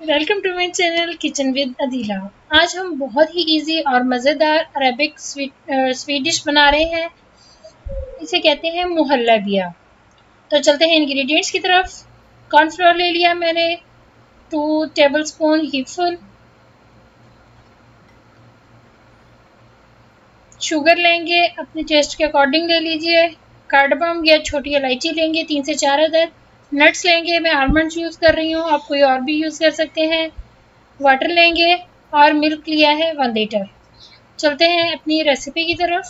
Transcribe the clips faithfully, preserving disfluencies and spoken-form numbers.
Welcome to my channel kitchen with Adeela. आज हम बहुत ही इजी और मज़ेदार अरेबिक स्वीट स्वीट डिश बना रहे हैं। इसे कहते हैं मुहल्लबिया। तो चलते हैं इंग्रेडिएंट्स की तरफ। कॉर्नफ्लोर ले लिया मैंने two tablespoon heapful. Sugar लेंगे अपने टेस्ट के अकॉर्डिंग ले लीजिए। कार्डमम या छोटी इलायची लेंगे तीन से चार अदद। नट्स लेंगे, मैं आलमंड्स यूज़ कर रही हूँ, आप कोई और भी यूज़ कर सकते हैं। वाटर लेंगे और मिल्क लिया है वन लीटर। चलते हैं अपनी रेसिपी की तरफ।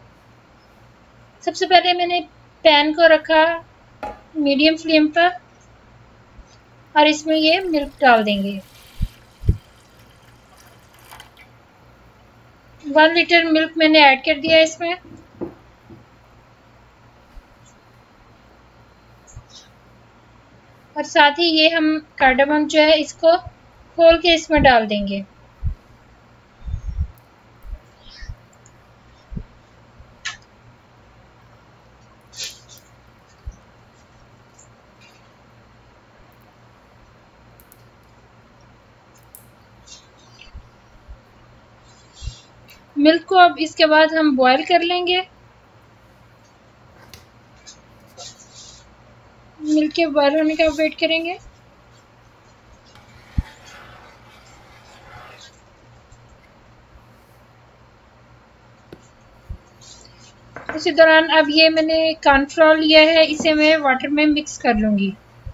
सबसे पहले मैंने पैन को रखा मीडियम फ्लेम पर और इसमें ये मिल्क डाल देंगे। वन लीटर मिल्क मैंने ऐड कर दिया इसमें। और साथ ही ये हम कार्डमम जो है इसको खोल के इसमें डाल देंगे। मिल्क को अब इसके बाद हम बॉईल कर लेंगे। मिल्क के बॉईल होने का वेट करेंगे। इसी दौरान अब ये मैंने कॉर्नफ्लोर लिया है, इसे मैं वाटर में मिक्स कर लूँगी।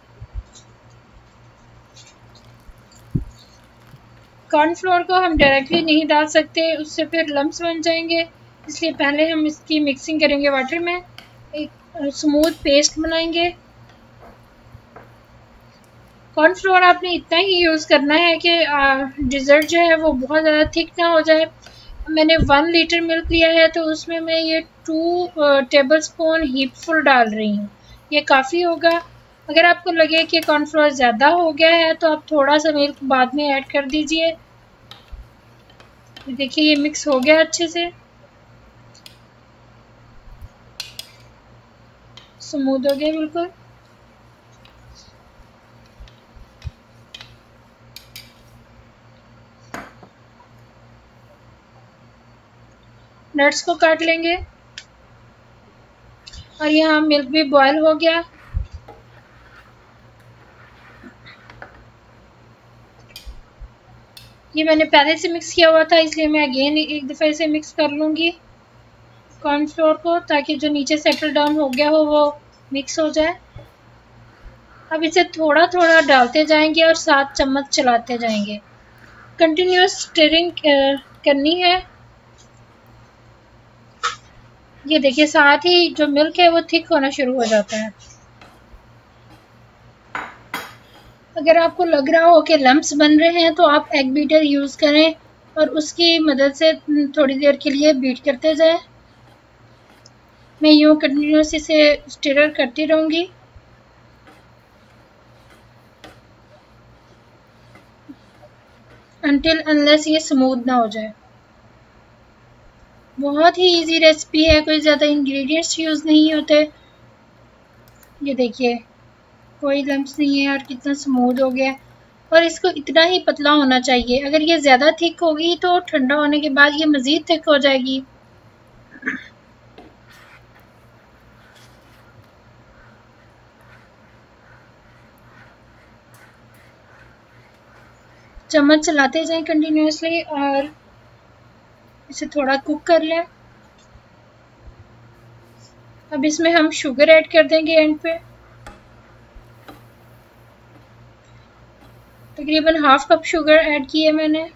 कॉर्नफ्लोर को हम डायरेक्टली नहीं डाल सकते, उससे फिर लम्स बन जाएंगे, इसलिए पहले हम इसकी मिक्सिंग करेंगे वाटर में, एक स्मूथ पेस्ट बनाएंगे। कॉर्नफ्लोर आपने इतना ही यूज़ करना है कि डिज़र्ट जो है वो बहुत ज़्यादा थिक ना हो जाए। मैंने वन लीटर मिल्क लिया है तो उसमें मैं ये टू टेबल स्पून हीपफुल डाल रही हूँ, ये काफ़ी होगा। अगर आपको लगे कि कॉर्नफ्लोर ज़्यादा हो गया है तो आप थोड़ा सा मिल्क बाद में ऐड कर दीजिए। देखिए ये मिक्स हो गया अच्छे से, स्मूथ हो गया बिल्कुल। नट्स को काट लेंगे और यहाँ मिल्क भी बॉयल हो गया। ये मैंने पहले से मिक्स किया हुआ था, इसलिए मैं अगेन एक दफ़ा इसे मिक्स कर लूँगी कॉर्नफ्लोर को, ताकि जो नीचे सेटल डाउन हो गया हो वो मिक्स हो जाए। अब इसे थोड़ा थोड़ा डालते जाएंगे और साथ चम्मच चलाते जाएंगे। कंटिन्यूस स्टिरिंग करनी है। ये देखिए साथ ही जो मिल्क है वो थिक होना शुरू हो जाता है। अगर आपको लग रहा हो कि लम्प्स बन रहे हैं तो आप एग बीटर यूज़ करें और उसकी मदद से थोड़ी देर के लिए बीट करते जाएं। मैं यूँ कंटिन्यूस इसे स्टिरर करती रहूँगी। अनटिल अनलेस ये स्मूथ ना हो जाए। बहुत ही इजी रेसिपी है, कोई ज़्यादा इंग्रेडिएंट्स यूज़ नहीं होते। ये देखिए कोई लम्प्स नहीं है और कितना स्मूथ हो गया। और इसको इतना ही पतला होना चाहिए, अगर ये ज़्यादा थिक होगी तो ठंडा होने के बाद ये मज़ीद थिक हो जाएगी। चम्मच चलाते जाएं कंटिन्यूसली और इसे थोड़ा कुक कर लें। अब इसमें हम शुगर ऐड कर देंगे एंड पे। तकरीबन हाफ कप शुगर ऐड की है मैंने।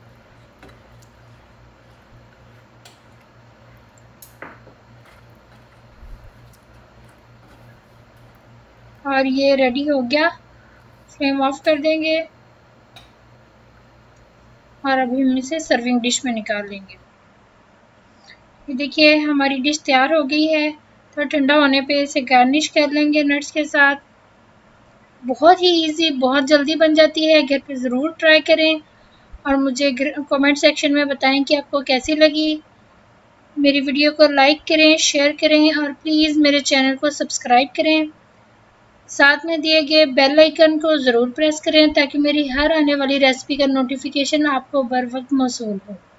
और ये रेडी हो गया, फ्लेम ऑफ कर देंगे और अभी हम इसे सर्विंग डिश में निकाल लेंगे। ये देखिए हमारी डिश तैयार हो गई है। थोड़ा ठंडा होने पे इसे गार्निश कर लेंगे नट्स के साथ। बहुत ही इजी, बहुत जल्दी बन जाती है, घर पे ज़रूर ट्राई करें और मुझे कमेंट सेक्शन में बताएं कि आपको कैसी लगी। मेरी वीडियो को लाइक करें, शेयर करें और प्लीज़ मेरे चैनल को सब्सक्राइब करें। साथ में दिए गए बेल आइकन को ज़रूर प्रेस करें ताकि मेरी हर आने वाली रेसिपी का नोटिफिकेशन आपको बर वक्त मौसूल हो।